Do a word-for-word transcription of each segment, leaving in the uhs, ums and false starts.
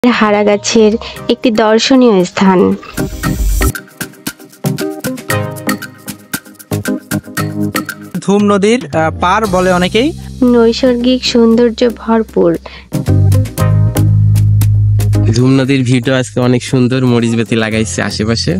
হারাগাছের একটি দর্শনীয় স্থান। ধুম নদীর পার বলে অনেকেই। নৈসর্গিক সৌন্দর্য ভরপুর। ধুম নদীর ভিউটা আজকে অনেক সুন্দর, মরিচ বাতি লাগাইছে আশেপাশে।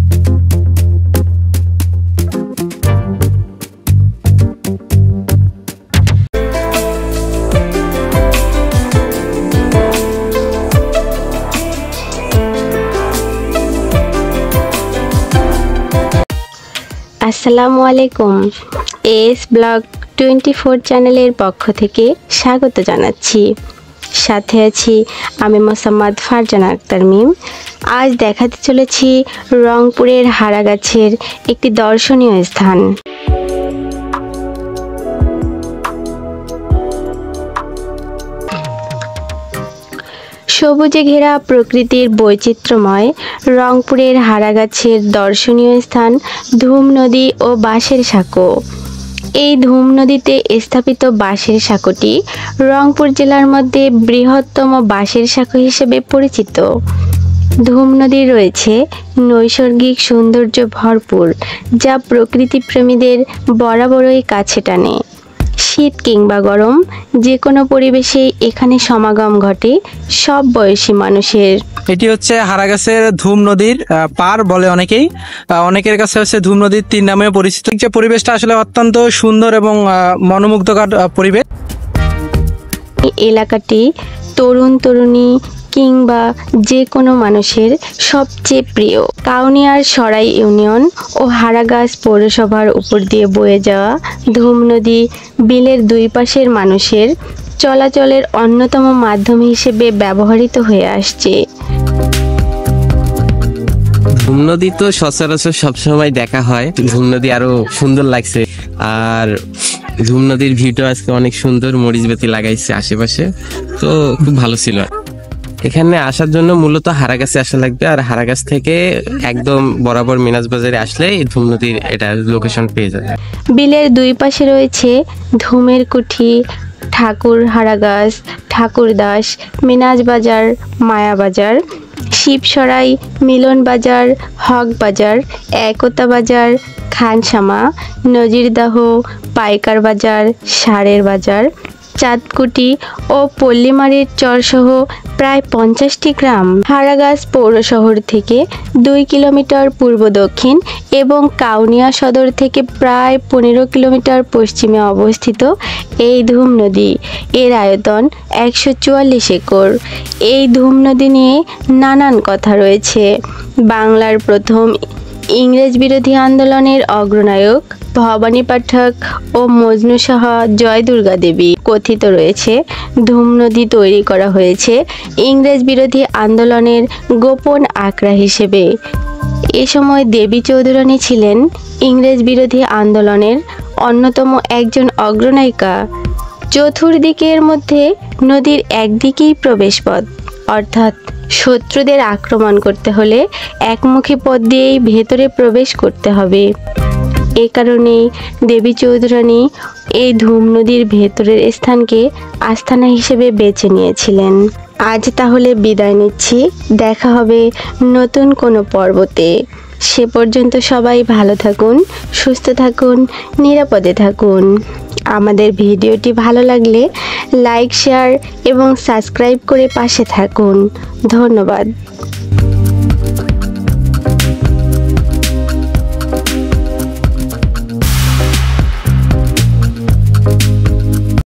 আসসালামু আলাইকুম, এস ব্লগ টোয়েন্টি ফোর চ্যানেলের পক্ষ থেকে স্বাগত জানাচ্ছি। সাথে আছি আমি মোসাম্মদ ফারজানা আক্তার মিম। আজ দেখাতে চলেছি রংপুরের হারাগাছের একটি দর্শনীয় স্থান। সবুজে ঘেরা প্রকৃতির বৈচিত্র্যময় রংপুরের হারাগাছের দর্শনীয় স্থান ধুম নদী ও বাঁশের সাঁকো। এই ধুম নদীতে স্থাপিত বাঁশের সাঁকোটি রংপুর জেলার মধ্যে বৃহত্তম বাঁশের সাঁকো হিসেবে পরিচিত। ধুম নদী রয়েছে নৈসর্গিক সৌন্দর্য ভরপুর, যা প্রকৃতিপ্রেমীদের বরাবরই কাছে টানে। শীত কিংবা গরম যে কোনো পরিবেশে এখানে সমাগম ঘটে সব বয়সী মানুষের। এটি হচ্ছে হারাগাছের ধুম নদীর পার বলে অনেকেই। অনেকের কাছে হচ্ছে ধুম নদীর তীর নামে পরিচিত। যে পরিবেশটা আসলে অত্যন্ত সুন্দর এবং মনোমুগ্ধকর পরিবেশ। এলাকাটি তরুণ তরুণী কিংবা যে কোনো মানুষের সবচেয়ে প্রিয়। কাউনিয়ার সরাই ইউনিয়ন ও হারাগাছ পৌরসভার উপর দিয়ে বয়ে যাওয়া ধুম নদী বিলের দুই পাশের মানুষের চলাচলের অন্যতম মাধ্যম হিসেবে ব্যবহৃত হয়ে আসছে। ধুম নদী তো সচরাচর সবসময় দেখা হয়, ধুম নদী আরো সুন্দর লাগছে। আর ধুম নদীর ভিউটা আজকে অনেক সুন্দর, মরিচ বাতি লাগাইছে আশেপাশে, তো খুব ভালো ছিল। এখানে আসার জন্য মূলত হারাগাছে আসা লাগবে, আর হারাগাছ থেকে একদম বরাবর মিনাজ বাজারে আসলে ধুম নদীর এটা লোকেশন পেয়ে যাবে। বিলের দুই পাশে রয়েছে ধুমের কুঠি, ঠাকুর হারাগাছ, ঠাকুরদাস, মিনাজ বাজার, মায়া বাজার, শিবসরাই, মিলন বাজার, হক বাজার, একতা বাজার, খানসামা, নজিরদাহ, পাইকার বাজার, সারের বাজার, চাঁদকুটি ও পল্লীমারির চরসহ প্রায় পঞ্চাশটি গ্রাম। হারাগাছ পৌর শহর থেকে দুই কিলোমিটার পূর্ব দক্ষিণ এবং কাউনিয়া সদর থেকে প্রায় পনেরো কিলোমিটার পশ্চিমে অবস্থিত এই ধুম নদী। এর আয়তন একশো চুয়াল্লিশ একর। এই ধুম নদী নিয়ে নানান কথা রয়েছে। বাংলার প্রথম ইংরেজ বিরোধী আন্দোলনের অগ্রনায়ক ভবানী পাঠক ও মজনু শাহ জয় দুর্গা দেবী কথিত রয়েছে ধুম নদী তৈরি করা হয়েছে ইংরেজ বিরোধী আন্দোলনের গোপন আখড়া হিসেবে। এ সময় দেবী চৌধুরানী ছিলেন ইংরেজ বিরোধী আন্দোলনের অন্যতম একজন অগ্রনায়িকা। চতুর্দিকের মধ্যে নদীর একদিকেই প্রবেশপথ, অর্থাৎ শত্রুদের আক্রমণ করতে হলে একমুখী পথ দিয়েই ভেতরে প্রবেশ করতে হবে। এ কারণেই দেবী চৌধুরানী এই ধুম নদীর ভেতরের স্থানকে আস্তানা হিসেবে বেছে নিয়েছিলেন। আজ তাহলে বিদায় নিচ্ছি, দেখা হবে নতুন কোনো পর্বতে। সে পর্যন্ত সবাই ভালো থাকুন, সুস্থ থাকুন, নিরাপদে থাকুন। আমাদের ভিডিওটি ভালো লাগলে লাইক, শেয়ার এবং সাবস্ক্রাইব করে পাশে থাকুন। ধন্যবাদ।